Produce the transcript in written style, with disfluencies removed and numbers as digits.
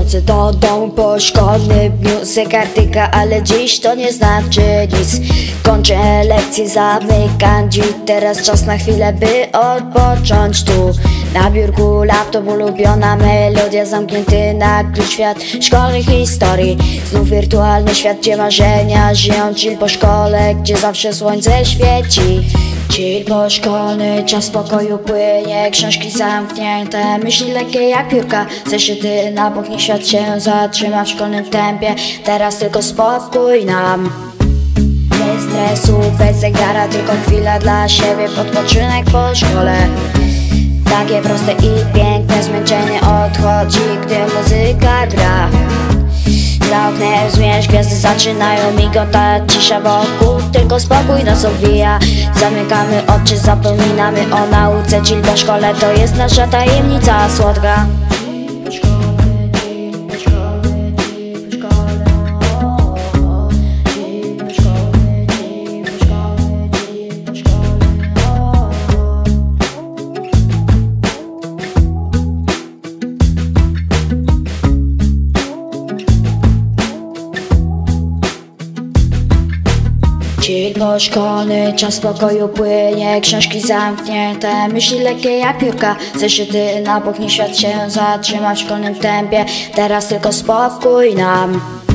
Wrócę do domu po szkolnym dniu. Zegar tyka, ale dziś to nie znaczy nic. Kończę lekcję, zamykam drzwi. Teraz czas na chwilę, by odpocząć tu. Na biurku laptop, ulubiona melodia. Zamknięty na klucz świat szkolnych historii. Znów wirtualny świat, gdzie marzenia żyją. Chill po szkole, gdzie zawsze słońce świeci. Chill po szkolny, czas spokoju płynie. Książki zamknięte, myśli lekkie jak piórka. Zeszyty na bok, niech świat się zatrzyma w szkolnym tempie. Teraz tylko spokój nam. Bez stresu, bez zegara, tylko chwila dla siebie. Odpoczynek po szkole. Takie proste i piękne, zmęczenie odchodzi, gdy muzyka gra. Za oknem zmierz, gwiazdy zaczynają migotać. Cisza wokół, tylko spokój nas owija. Zamykamy oczy, zapominamy o nauce. Chill po szkole to jest nasza tajemnica słodka. Chill po szkolny, czas spokoju płynie. Książki zamknięte, myśli lekkie jak piórka. Zeszyty na bok, niech świat się zatrzyma w szkolnym tempie. Teraz tylko spokój nam.